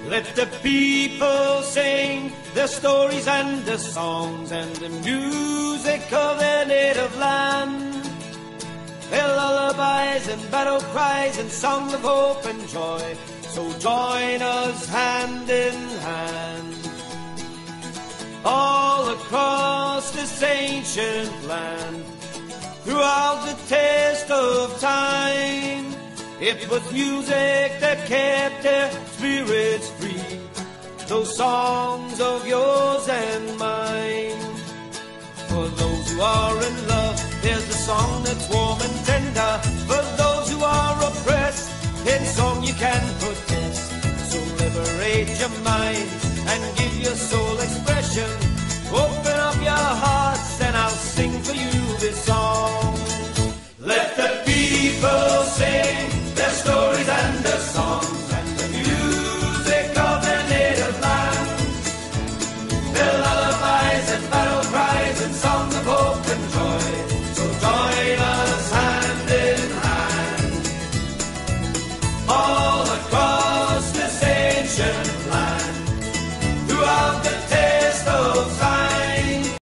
Let the people sing their stories and their songs and the music of their native land. Their lullabies and battle cries and songs of hope and joy. So join us hand in hand. All across this ancient land, throughout the taste of time, it was music that kept their spirits free. Those songs of yours and mine. For those who are in love, there's a song that's warm and tender. For those who are oppressed, in song you can protest. So liberate your mind and give your soul expression. Open up your hearts and I'll sing for you this song. Let the